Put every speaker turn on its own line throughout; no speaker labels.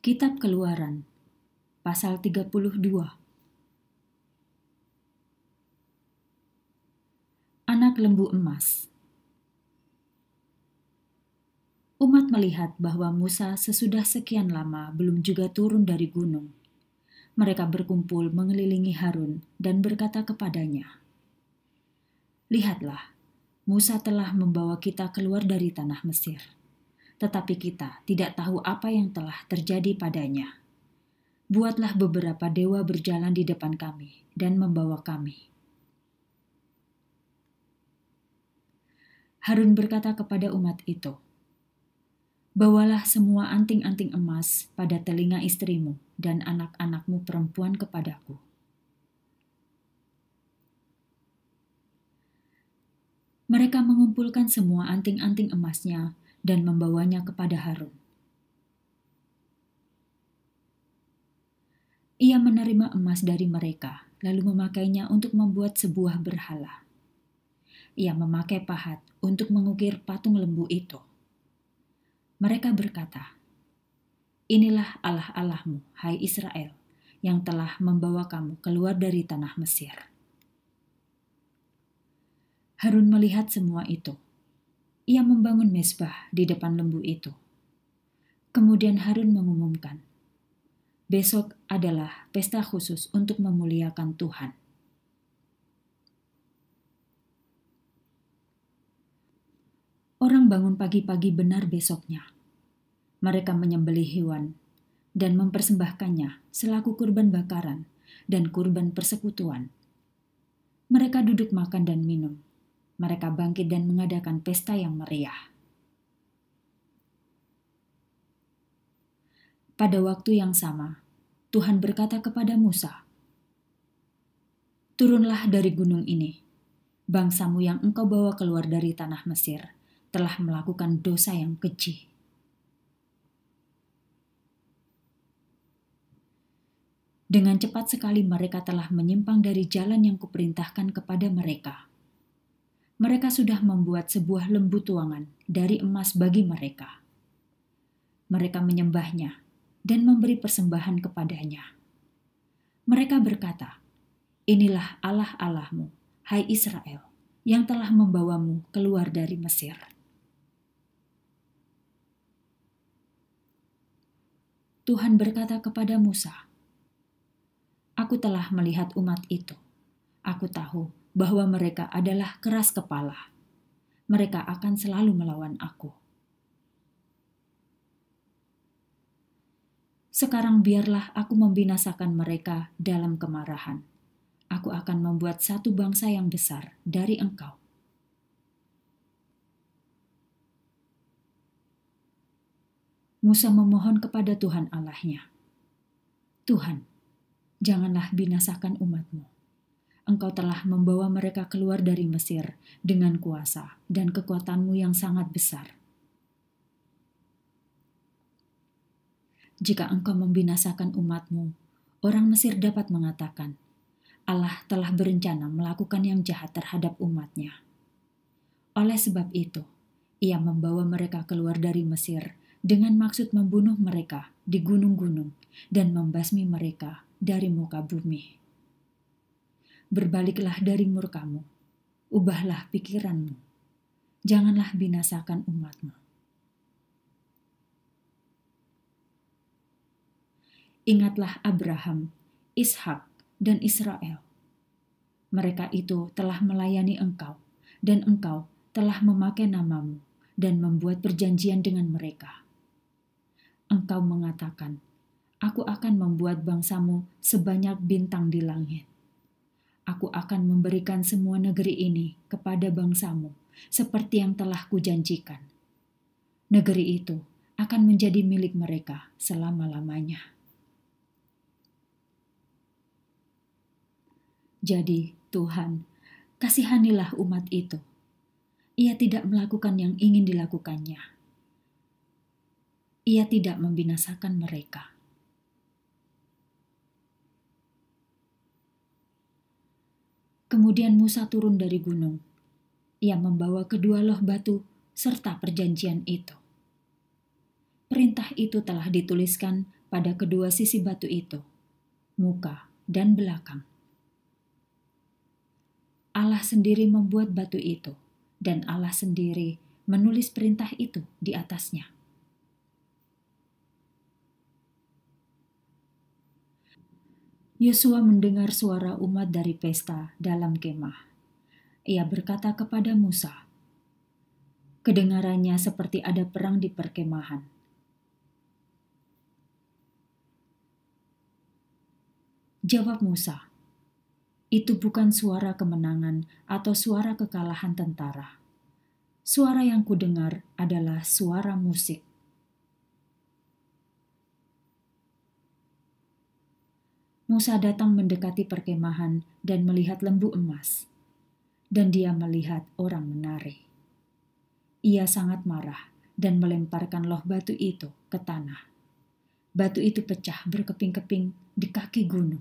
Kitab Keluaran, pasal 32. Anak lembu emas. Umat melihat bahwa Musa sesudah sekian lama belum juga turun dari gunung. Mereka berkumpul mengelilingi Harun dan berkata kepadanya, "Lihatlah, Musa telah membawa kita keluar dari tanah Mesir. Tetapi kita tidak tahu apa yang telah terjadi padanya. Buatlah beberapa dewa berjalan di depan kami dan membawa kami." Harun berkata kepada umat itu, "Bawalah semua anting-anting emas pada telinga istrimu dan anak-anakmu perempuan kepadaku." Mereka mengumpulkan semua anting-anting emasnya dan membawanya kepada Harun. Ia menerima emas dari mereka, lalu memakainya untuk membuat sebuah berhala. Ia memakai pahat untuk mengukir patung lembu itu. Mereka berkata, "Inilah Allah-Allahmu, hai Israel, yang telah membawa kamu keluar dari tanah Mesir." Harun melihat semua itu. Ia membangun mezbah di depan lembu itu. Kemudian Harun mengumumkan, "Besok adalah pesta khusus untuk memuliakan Tuhan." Orang bangun pagi-pagi benar besoknya. Mereka menyembelih hewan dan mempersembahkannya selaku kurban bakaran dan kurban persekutuan. Mereka duduk makan dan minum. Mereka bangkit dan mengadakan pesta yang meriah. Pada waktu yang sama, Tuhan berkata kepada Musa, "Turunlah dari gunung ini. Bangsamu yang engkau bawa keluar dari tanah Mesir telah melakukan dosa yang keji. Dengan cepat sekali mereka telah menyimpang dari jalan yang kuperintahkan kepada mereka. Mereka sudah membuat sebuah lembu tuangan dari emas bagi mereka. Mereka menyembahnya dan memberi persembahan kepadanya. Mereka berkata, 'Inilah Allah-Allahmu, hai Israel, yang telah membawamu keluar dari Mesir.'" Tuhan berkata kepada Musa, "Aku telah melihat umat itu. Aku tahu bahwa mereka adalah keras kepala. Mereka akan selalu melawan aku. Sekarang biarlah aku membinasakan mereka dalam kemarahan. Aku akan membuat satu bangsa yang besar dari engkau." Musa memohon kepada Tuhan Allahnya, "Tuhan, janganlah binasakan umat-Mu. Engkau telah membawa mereka keluar dari Mesir dengan kuasa dan kekuatan-Mu yang sangat besar. Jika Engkau membinasakan umat-Mu, orang Mesir dapat mengatakan, 'Allah telah berencana melakukan yang jahat terhadap umat-Nya.' Oleh sebab itu, Ia membawa mereka keluar dari Mesir dengan maksud membunuh mereka di gunung-gunung dan membasmi mereka dari muka bumi. Berbaliklah dari murka-Mu, ubahlah pikiran-Mu, janganlah binasakan umat-Mu." Ingatlah Abraham, Ishak, dan Israel. Mereka itu telah melayani Engkau, dan Engkau telah memakai nama-Mu dan membuat perjanjian dengan mereka. Engkau mengatakan, "Aku akan membuat bangsa-Mu sebanyak bintang di langit. Aku akan memberikan semua negeri ini kepada bangsa-Mu, seperti yang telah kujanjikan. Negeri itu akan menjadi milik mereka selama-lamanya." Jadi, Tuhan, kasihanilah umat itu. Ia tidak melakukan yang ingin dilakukannya. Ia tidak membinasakan mereka. Kemudian Musa turun dari gunung. Ia membawa kedua loh batu serta perjanjian itu. Perintah itu telah dituliskan pada kedua sisi batu itu, muka dan belakang. Allah sendiri membuat batu itu, dan Allah sendiri menulis perintah itu di atasnya. Yosua mendengar suara umat dari pesta dalam kemah. Ia berkata kepada Musa, kedengarannya seperti ada perang di perkemahan. Jawab Musa, itu bukan suara kemenangan atau suara kekalahan tentara. Suara yang kudengar adalah suara musik. Musa datang mendekati perkemahan dan melihat lembu emas, dan dia melihat orang menari. Ia sangat marah dan melemparkan loh batu itu ke tanah. Batu itu pecah berkeping-keping di kaki gunung.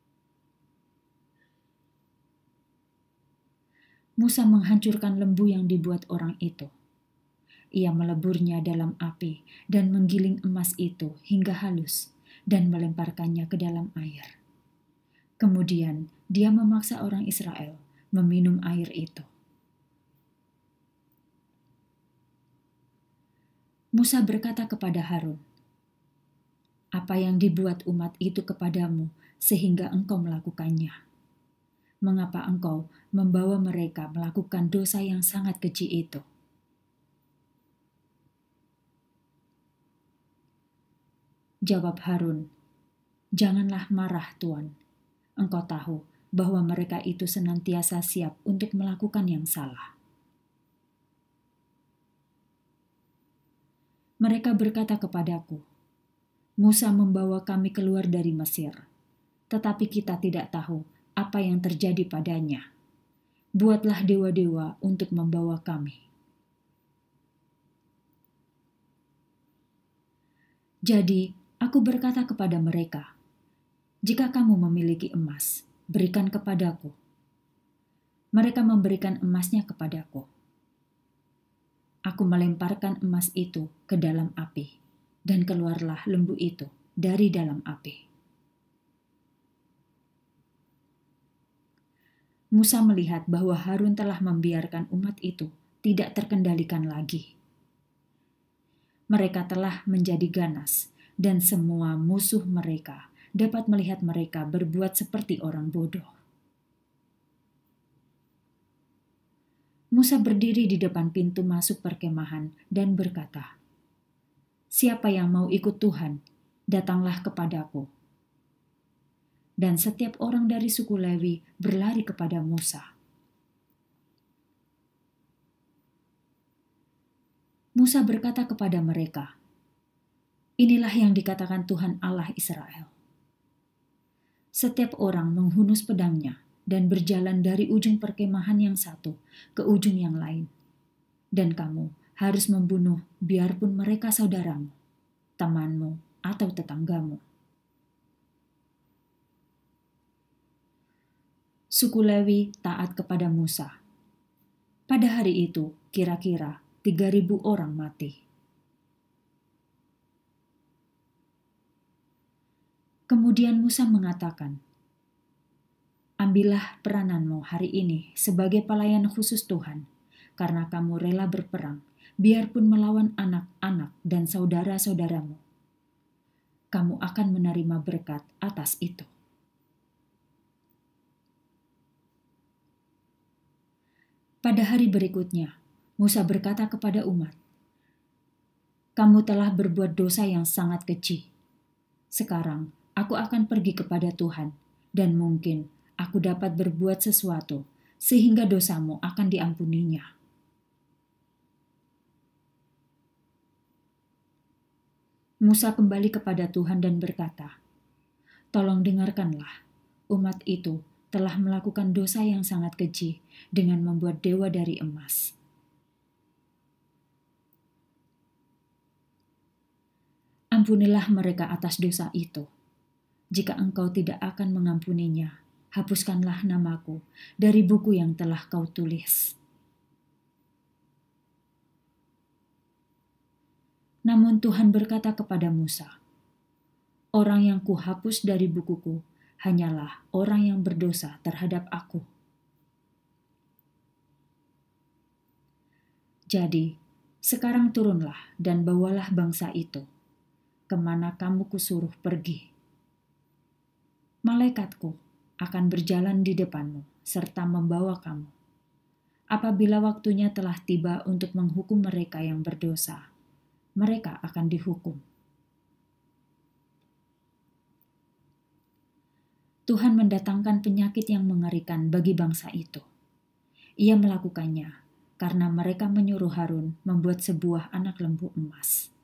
Musa menghancurkan lembu yang dibuat orang itu. Ia meleburnya dalam api dan menggiling emas itu hingga halus dan melemparkannya ke dalam air. Kemudian dia memaksa orang Israel meminum air itu. Musa berkata kepada Harun, "Apa yang dibuat umat itu kepadamu sehingga engkau melakukannya? Mengapa engkau membawa mereka melakukan dosa yang sangat keji itu?" Jawab Harun, "Janganlah marah, Tuan. Engkau tahu bahwa mereka itu senantiasa siap untuk melakukan yang salah." Mereka berkata kepadaku, "Musa membawa kami keluar dari Mesir, tetapi kita tidak tahu apa yang terjadi padanya. Buatlah dewa-dewa untuk membawa kami." Jadi aku berkata kepada mereka, "Jika kamu memiliki emas, berikan kepadaku." Mereka memberikan emasnya kepadaku. Aku melemparkan emas itu ke dalam api, dan keluarlah lembu itu dari dalam api. Musa melihat bahwa Harun telah membiarkan umat itu tidak terkendalikan lagi. Mereka telah menjadi ganas, dan semua musuh mereka dapat melihat mereka berbuat seperti orang bodoh. Musa berdiri di depan pintu masuk perkemahan dan berkata, "Siapa yang mau ikut Tuhan, datanglah kepadaku." Dan setiap orang dari suku Lewi berlari kepada Musa. Musa berkata kepada mereka, "Inilah yang dikatakan Tuhan Allah Israel. Setiap orang menghunus pedangnya dan berjalan dari ujung perkemahan yang satu ke ujung yang lain. Dan kamu harus membunuh biarpun mereka saudaramu, temanmu, atau tetanggamu." Suku Lewi taat kepada Musa. Pada hari itu, kira-kira 3.000 orang mati. Kemudian Musa mengatakan, "Ambillah perananmu hari ini sebagai pelayan khusus Tuhan, karena kamu rela berperang, biarpun melawan anak-anak dan saudara-saudaramu. Kamu akan menerima berkat atas itu." Pada hari berikutnya, Musa berkata kepada umat, "Kamu telah berbuat dosa yang sangat keji. Sekarang aku akan pergi kepada Tuhan, dan mungkin aku dapat berbuat sesuatu sehingga dosamu akan diampuninya." Musa kembali kepada Tuhan dan berkata, "Tolong dengarkanlah, umat itu telah melakukan dosa yang sangat keji dengan membuat dewa dari emas. Ampunilah mereka atas dosa itu. Jika engkau tidak akan mengampuninya, hapuskanlah namaku dari buku yang telah kau tulis." Namun Tuhan berkata kepada Musa, Orang yang kuhapus dari bukuku hanyalah orang yang berdosa terhadap aku. Jadi, sekarang turunlah dan bawalah bangsa itu, kemana kamu kusuruh pergi. Malaikatku akan berjalan di depanmu serta membawa kamu. Apabila waktunya telah tiba untuk menghukum mereka yang berdosa, mereka akan dihukum. Tuhan mendatangkan penyakit yang mengerikan bagi bangsa itu. Ia melakukannya karena mereka menyuruh Harun membuat sebuah anak lembu emas.